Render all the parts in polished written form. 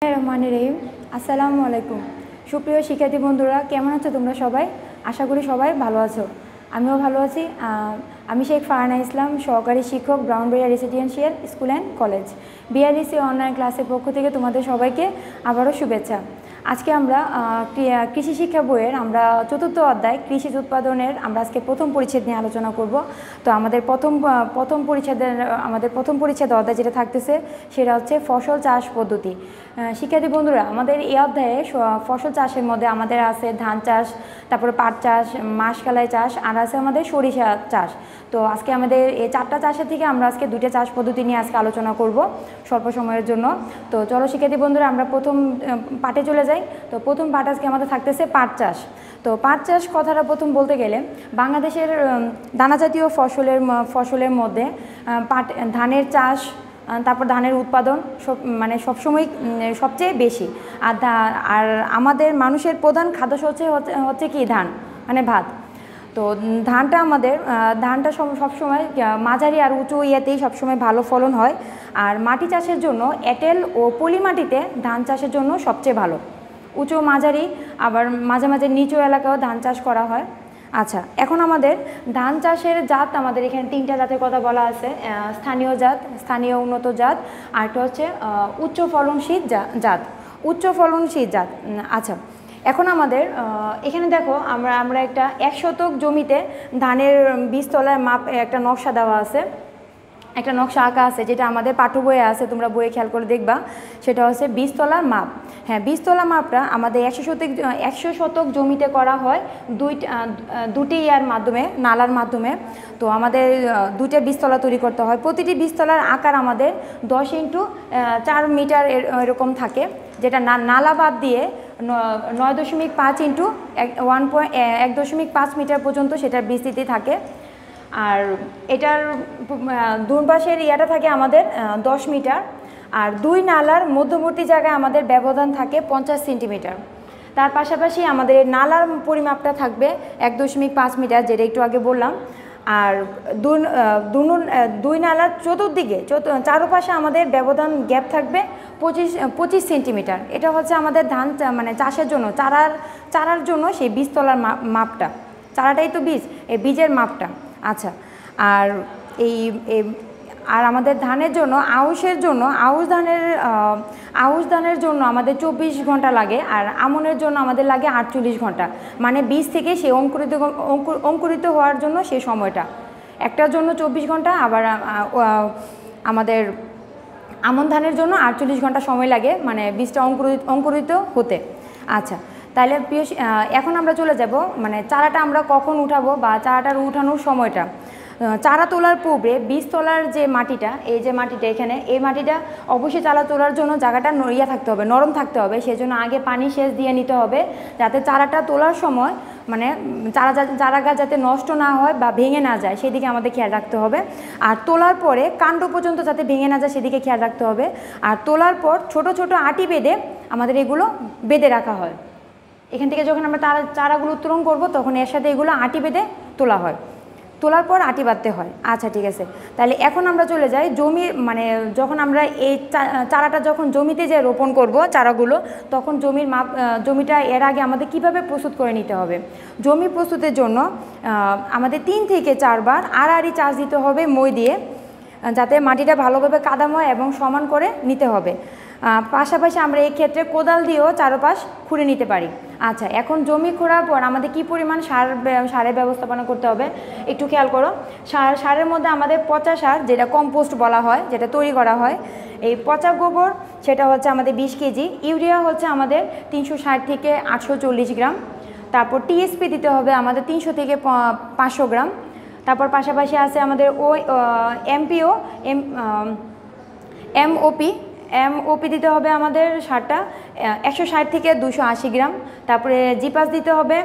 রহমানির রহিম। আসসালামু আলাইকুম। সুপ্রিয় শিক্ষার্থী বন্ধুরা, কেমন আছো তোমরা সবাই? আশা করি সবাই ভালো আছো। আমিও ভালো আছি। আমি শেখ ফারহানা ইসলাম, সহকারী শিক্ষক, Brahmanbaria residential school and college. BRDC online ক্লাসের পক্ষ থেকে তোমাদের সবাইকে আবারও শুভেচ্ছা। আজকে আমরা কৃষি শিক্ষা বইয়ের আমরা চতুর্থ অধ্যায় কৃষি উৎপাদনের আমরা আজকে প্রথম পরিচ্ছেদ নিয়ে আলোচনা করব। তো আমাদের প্রথম পরিচ্ছেদ অধ্যায় যেটা থাকতেছে সেটা হচ্ছে ফসল চাষ পদ্ধতি। শিক্ষার্থী বন্ধুরা, আমাদের এই অধ্যায়ে ফসল চাষের মধ্যে আমাদের আছে ধান চাষ, তারপরে পাট চাষ, মাসকলাই চাষ, আর আছে আমাদের সরিষা চাষ। তো আজকে আমাদের এই চারটা চাষের থেকে আমরা আজকে দুইটা চাষ পদ্ধতি নিয়ে আজকে আলোচনা করব স্বল্প সময়ের জন্য। তো চলো শিক্ষার্থী বন্ধুরা, আমরা প্রথম পাটে চলে যাই। তো প্রথম পাট আজকে আমাদের থাকতেছে পাট চাষ। তো পাট চাষ কথাটা প্রথম বলতে গেলে বাংলাদেশের দানাজাতীয় ফসলের মধ্যে ধানের চাষ, তারপর ধানের উৎপাদন সবসময় সবচেয়ে বেশি। আর আমাদের মানুষের প্রধান খাদ্য হচ্ছে কি ধান, ভাত। তো ধানটা সবসময় মাঝারি আর উঁচু ইয়েতেই সবসময় ভালো ফলন হয়। আর মাটি চাষের জন্য এঁটেল ও পলি মাটিতে ধান চাষের জন্য সবচেয়ে ভালো। উঁচু মাঝারি আবার মাঝে মাঝে নিচু এলাকাও ধান চাষ করা হয়। আচ্ছা, এখন আমাদের ধান চাষের জাত আমাদের এখানে তিনটা জাতের কথা বলা আছে। স্থানীয় জাত, স্থানীয় উন্নত জাত, আর একটা হচ্ছে উচ্চ ফলনশীল জাত। আচ্ছা, এখন আমাদের এখানে দেখো আমরা একটা 1 শতক জমিতে ধানের বীজতলার মাপ একটা নকশা দেওয়া আছে, একটা নকশা আঁকা আছে, যেটা আমাদের পাঠ্য বইয়ে আছে, তোমরা বইয়ে খেয়াল করে দেখবা। সেটা হচ্ছে বীজতলার মাপ। হ্যাঁ, বীজতলা মাপটা আমাদের 100 শতক জমিতে করা হয় দুটি নালার মাধ্যমে। তো আমাদের দুইটা বীজতলা তৈরি করতে হয়। প্রতিটি বীজতলার আকার আমাদের 10 × 4 মিটার এরকম থাকে, যেটা নালা বাদ দিয়ে 9.5 × 1.5 মিটার পর্যন্ত সেটার বিস্তৃতি থাকে। আর এটার দুপাশের ইয়াটা থাকে আমাদের 10 মিটার। আর দুই নালার মধ্যবর্তী জায়গায় আমাদের ব্যবধান থাকে 50 সেন্টিমিটার। তার পাশাপাশি আমাদের নালার পরিমাপটা থাকবে 1.5 মিটার, যেটা একটু আগে বললাম। আর দুই নালার চতুর্দিকে চারপাশে আমাদের ব্যবধান গ্যাপ থাকবে 25 সেন্টিমিটার। এটা হচ্ছে আমাদের ধান চাষের জন্য চারার জন্য সেই বীজতলার মাপটা। চারাটাই তো বীজ, এই বীজের মাপটা। আচ্ছা, আর আমাদের ধানের জন্য আউশ ধানের জন্য আমাদের 24 ঘন্টা লাগে, আর আমনের জন্য আমাদের লাগে 48 ঘন্টা। বীজ থেকে সে অঙ্কুরিত হওয়ার জন্য সেই সময়টা একটার জন্য 24 ঘন্টা, আবার আমাদের আমন ধানের জন্য 48 ঘন্টা সময় লাগে, বীজটা অঙ্কুরিত হতে। আচ্ছা, তাহলে এখন আমরা চলে যাব চারাটা আমরা কখন উঠাবো বা চারাটার উঠানোর সময়টা। চারা তোলার পূর্বে বীজতলার যে মাটিটা, এখানে এই মাটিটা অবশ্যই চারা তোলার জন্য জায়গাটা নরম থাকতে হবে। সেজন্য আগে পানি সেচ দিয়ে নিতে হবে, যাতে চারাটা তোলার সময় চারা গাছ যাতে নষ্ট না হয় বা ভেঙে না যায়, সেদিকে আমাদের খেয়াল রাখতে হবে। আর তোলার পরে কাণ্ড পর্যন্ত যাতে ভেঙে না যায় সেদিকে খেয়াল রাখতে হবে। আর তোলার পর ছোট ছোট আটি বেঁধে আমাদের এগুলো বেঁধে রাখা হয়। এখান থেকে যখন আমরা চারাগুলো উত্তোলন করব, তখন এর সাথে এগুলো আটি বেঁধে তোলা হয়, তোলার পর আটি বাঁধতে হয়। আচ্ছা, ঠিক আছে। তাহলে এখন আমরা চলে যাই যখন আমরা এই চারাটা যখন জমিতে যে রোপণ করব চারাগুলো, তখন জমিটা এর আগে আমাদের কিভাবে প্রস্তুত করে নিতে হবে। জমি প্রস্তুতের জন্য আমাদের 3 থেকে 4 বার আড়াআড়ি চাষ দিতে হবে মই দিয়ে, যাতে মাটিটা ভালোভাবে কাদাময় এবং সমান করে নিতে হবে। পাশাপাশি আমরা এই ক্ষেত্রে কোদাল দিয়েও চারপাশ খুঁড়ে নিতে পারি। আচ্ছা, এখন জমি খোঁড়ার পর আমাদের কি পরিমাণ সারের ব্যবস্থাপনা করতে হবে একটু খেয়াল করো। সারের মধ্যে আমাদের পচা সার, যেটা কম্পোস্ট বলা হয়, যেটা তৈরি করা হয়, এই পচা গোবর সেটা হচ্ছে আমাদের 20 কেজি। ইউরিয়া হচ্ছে আমাদের 360 থেকে 840 গ্রাম। তারপর টিএসপি দিতে হবে আমাদের 300 থেকে 500 গ্রাম। তারপর পাশাপাশি আছে আমাদের এমওপি দিতে হবে আমাদের সারটা 160 থেকে 280 গ্রাম। তারপরে জিপাস দিতে হবে,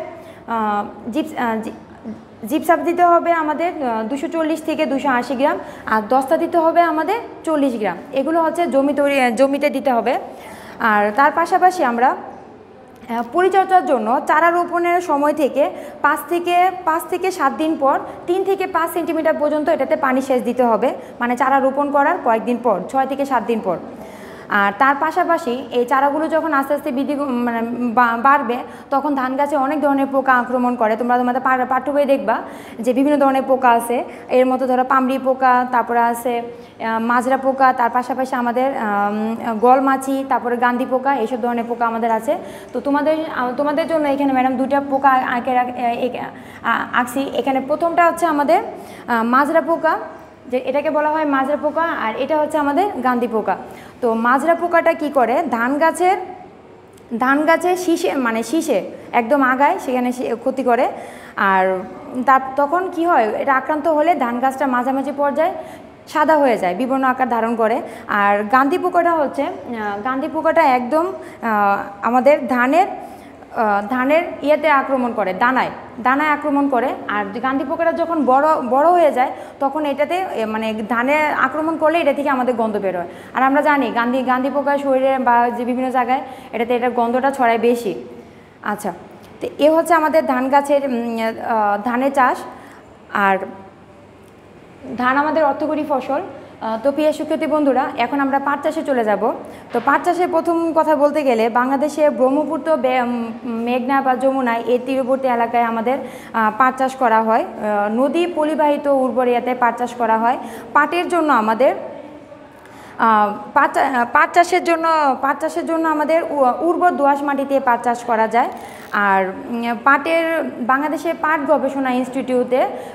জিপসাপ দিতে হবে আমাদের 240 থেকে 280 গ্রাম। আর দস্তা দিতে হবে আমাদের 40 গ্রাম। এগুলো হচ্ছে জমিতে দিতে হবে। আর তার পাশাপাশি আমরা পরিচর্যার জন্য চারা রোপণের সময় থেকে 5 থেকে 7 দিন পর 3 থেকে 5 সেন্টিমিটার পর্যন্ত এটাতে পানি সেচ দিতে হবে, চারা রোপণ করার কয়েকদিন পর, 6 থেকে 7 দিন পর। আর তার পাশাপাশি এই চারাগুলো যখন আস্তে আস্তে বৃদ্ধি মানে বাড়বে তখন ধান গাছে অনেক ধরনের পোকা আক্রমণ করে। তোমরা তোমাদের পাঠ্য বইয়ে দেখবা যে বিভিন্ন ধরনের পোকা আছে, এর মধ্যে ধরো পামড়ি পোকা, তারপরে আছে মাজরা পোকা, তার পাশাপাশি আমাদের গলমাছি, তারপরে গান্ধী পোকা, এইসব ধরনের পোকা আমাদের আছে। তো তোমাদের জন্য এখানে ম্যাডাম দুইটা পোকা আঁকছি। এখানে প্রথমটা হচ্ছে আমাদের মাজরা পোকা, যে এটাকে বলা হয় মাজরা পোকা, আর এটা হচ্ছে আমাদের গান্ধী পোকা। তো মাজরা পোকাটা কি করে, ধান গাছে শীষে একদম আগায় সেখানে ক্ষতি করে। আর তখন কি হয়, এটা আক্রান্ত হলে ধান গাছটা মাঝামাঝি পর্যায়ে সাদা হয়ে যায়, বিবর্ণ আকার ধারণ করে। আর গান্ধী পোকাটা একদম আমাদের ধানের ইয়েতে আক্রমণ করে, দানায় আক্রমণ করে। আর গান্ধী পোকাটা যখন বড় হয়ে যায় তখন এটাতে মানে ধানে আক্রমণ করলে এটা থেকে আমাদের গন্ধ বের হয়। আর আমরা জানি গান্ধী পোকার শরীরে বা যে বিভিন্ন জায়গায় এটার গন্ধটা ছড়ায় বেশি। আচ্ছা, তো এ হচ্ছে আমাদের ধানের চাষ। আর ধান আমাদের অর্থকরী ফসল। তো প্রিয় শিক্ষার্থী বন্ধুরা, এখন আমরা পাট চাষে চলে যাব। তো পাট চাষের প্রথম কথা বলতে গেলে বাংলাদেশে ব্রহ্মপুত্র, মেঘনা বা যমুনায় এই তীরবর্তী এলাকায় আমাদের পাট চাষ করা হয়। নদী পলিবাহিত উর্বর এলাকায় পাট চাষ করা হয়। পাটের জন্য আমাদের পাট চাষের জন্য আমাদের উর্বর দোআঁশ মাটিতে পাট চাষ করা যায়। আর বাংলাদেশের পাট গবেষণা ইনস্টিটিউটে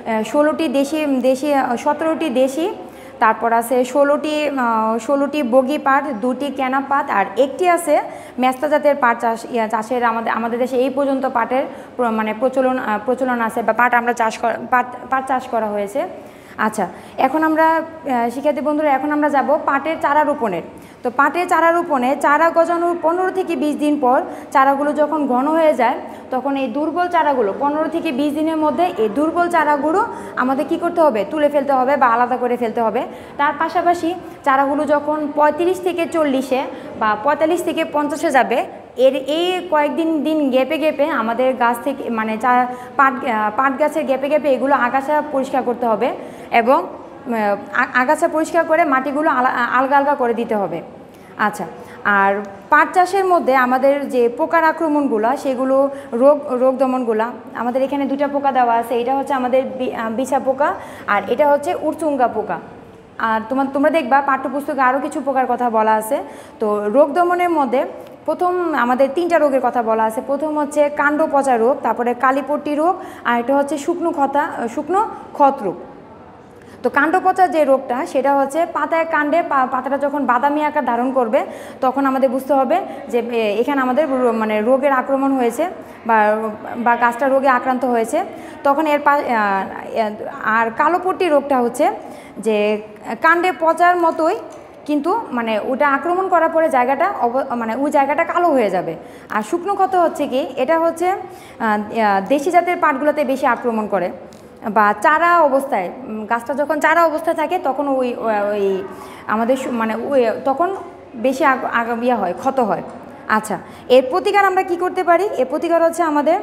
17টি দেশি, তারপর আছে 16টি বগি পাট, 2টি ক্যানা পাট, আর একটি আছে মেস্তা জাতের পাট চাষের আমাদের দেশে এই পর্যন্ত পাটের মানে প্রচলন আছে, বা পাট চাষ করা হয়েছে। আচ্ছা, এখন আমরা শিক্ষার্থী বন্ধুরা যাব পাটের চারা রোপণের। তো পাটের চারা রোপণে চারা গজানোর 15 থেকে 20 দিন পর চারাগুলো যখন ঘন হয়ে যায় তখন এই দুর্বল চারাগুলো 15 থেকে 20 দিনের মধ্যে এই দুর্বল চারাগুলো আমাদের কি করতে হবে, তুলে ফেলতে হবে বা আলাদা করে ফেলতে হবে। তার পাশাপাশি চারাগুলো যখন 35 থেকে 40-এ বা 45 থেকে 50-এ যাবে, এই কয়েকদিন গেপে আমাদের গাছ থেকে মানে পাট গাছের গেপে এগুলো আগাছা পরিষ্কার করতে হবে, এবং আগাছা পরিষ্কার করে মাটিগুলো আলগা করে দিতে হবে। আচ্ছা, আর পাট চাষের মধ্যে আমাদের যে পোকার আক্রমণগুলো, সেগুলো রোগ দমনগুলা আমাদের এখানে 2টা পোকা দেওয়া আছে। এটা হচ্ছে আমাদের বিছা পোকা, আর এটা হচ্ছে উড়চুঙ্গা পোকা। আর তোমরা দেখবা পাঠ্যপুস্তকে আরও কিছু পোকার কথা বলা আছে। তো রোগ দমনের মধ্যে প্রথম আমাদের 3টা রোগের কথা বলা আছে। প্রথম হচ্ছে কাণ্ড পচা রোগ, তারপরে কালিপট্টি রোগ, আর এটা হচ্ছে শুকনো ক্ষত রোগ। তো কাণ্ড পচা যে রোগটা, সেটা হচ্ছে কাণ্ডে পাতাটা যখন বাদামি আকার ধারণ করবে তখন আমাদের বুঝতে হবে যে এখানে আমাদের মানে রোগের আক্রমণ হয়েছে বা গাছটা রোগে আক্রান্ত হয়েছে। তখন আর কালোপট্টি রোগটা হচ্ছে যে কাণ্ডে পচার মতোই, কিন্তু মানে ওটা আক্রমণ করার পরে ওই জায়গাটা কালো হয়ে যাবে। আর শুকনো ক্ষত হচ্ছে কি, এটা হচ্ছে দেশি জাতের পাটগুলোতে বেশি আক্রমণ করে, বা চারা অবস্থায় গাছটা যখন চারা অবস্থায় থাকে তখন ওই আমাদের মানে তখন বেশি ক্ষত হয়। আচ্ছা, এর প্রতিকার আমরা কি করতে পারি? এর প্রতিকার হচ্ছে আমাদের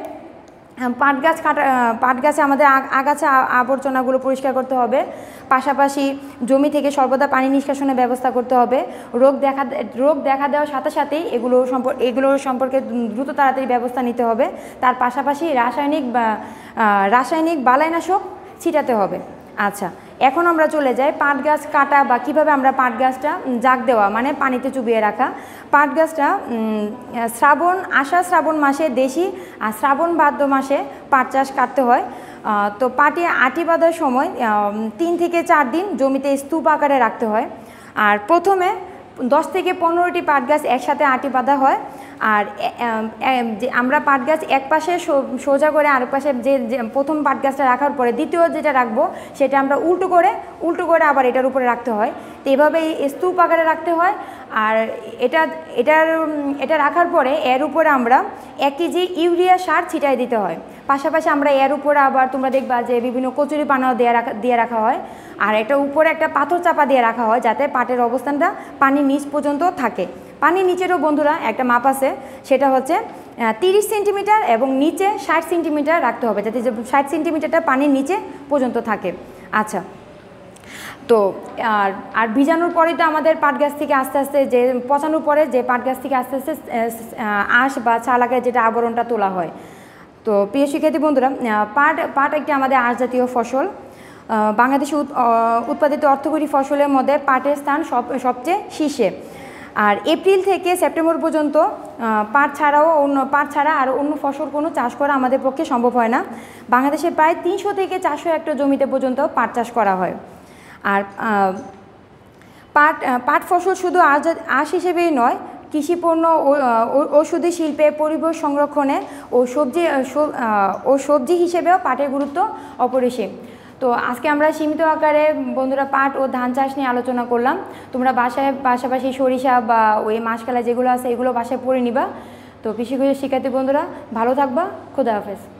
পাট গাছে আমাদের আগাছা আবর্জনাগুলো পরিষ্কার করতে হবে। পাশাপাশি জমি থেকে সর্বদা পানি নিষ্কাশনের ব্যবস্থা করতে হবে। রোগ দেখা দেওয়ার সাথে সাথেই এগুলোর সম্পর্কে দ্রুত তাড়াতাড়ি ব্যবস্থা নিতে হবে। তার পাশাপাশি রাসায়নিক বালাইনাশক ছিটাতে হবে। আচ্ছা, এখন আমরা চলে যাই পাট গাছ কাটা বা কীভাবে আমরা পাট গাছটা জাগ দেওয়া মানে পানিতে চুবিয়ে রাখা। পাট গাছটা আষাঢ় শ্রাবণ মাসে দেশি, আর শ্রাবণ ভাদ্র মাসে পাট চাষ কাটতে হয়। তো পাটে আটি বাঁধার সময় 3 থেকে 4 দিন জমিতে স্তূপ আকারে রাখতে হয়। আর প্রথমে 10 থেকে 15টি পাট গাছ একসাথে আটি বাঁধা হয়। আর আমরা পাট গাছ এক পাশে সোজা করে আরেক পাশে যে প্রথম পাট গাছটা রাখার পরে দ্বিতীয় যেটা রাখবো সেটা আমরা উল্টো করে আবার এটার উপরে রাখতে হয়। তো এভাবে স্তূপ আকারে রাখতে হয়। আর এটা রাখার পরে এর উপরে আমরা 1 কেজি ইউরিয়া সার ছিটাই দিতে হয়। পাশাপাশি আমরা এর উপরে আবার তোমরা দেখবা যে বিভিন্ন কচুরি পানাও দিয়ে রাখা হয়। আর এটা উপরে একটা পাথর চাপা দিয়ে রাখা হয় যাতে পাটের অবস্থানটা পানির নিচ পর্যন্ত থাকে। পানির নিচেরও বন্ধুরা একটা মাপ আছে, সেটা হচ্ছে 30 সেন্টিমিটার এবং নিচে 60 সেন্টিমিটার রাখতে হবে, যাতে 60 সেন্টিমিটারটা পানির নিচে পর্যন্ত থাকে। আচ্ছা, তো আর ভিজানোর পরে তো আমাদের পাট গাছ থেকে আস্তে আস্তে যে পচানোর পরে যে পাট গাছ থেকে আস্তে আস্তে আঁশ বা চাল আকারে যেটা আবরণটা তোলা হয়। তো প্রিয় শিক্ষার্থী বন্ধুরা, পাট একটি আমাদের আঁশ জাতীয় ফসল। বাংলাদেশে উৎপাদিত অর্থকরী ফসলের মধ্যে পাটের স্থান সবচেয়ে শীর্ষে। আর এপ্রিল থেকে সেপ্টেম্বর পর্যন্ত পাট ছাড়া আর অন্য ফসল কোনো চাষ করা আমাদের পক্ষে সম্ভব হয় না। বাংলাদেশে প্রায় 300 থেকে 400 হেক্টর জমিতে পর্যন্ত পাট চাষ করা হয়। আর পাট ফসল শুধু আঁশ হিসেবেই নয়, কৃষিপণ্য, ঔষধি শিল্পে, পরিবেশ সংরক্ষণে ও সবজি হিসেবেও পাটের গুরুত্ব অপরিসীম। তো আজকে আমরা সীমিত আকারে বন্ধুরা পাট ও ধান চাষ নিয়ে আলোচনা করলাম। তোমরা বাসায় পাশাপাশি সরিষা বা ওই মাসকলাই যেগুলো আছে এগুলো বাসায় পড়ে নিবা। তো কৃষি শিক্ষার্থী বন্ধুরা ভালো থাকবা। খোদা হাফেজ।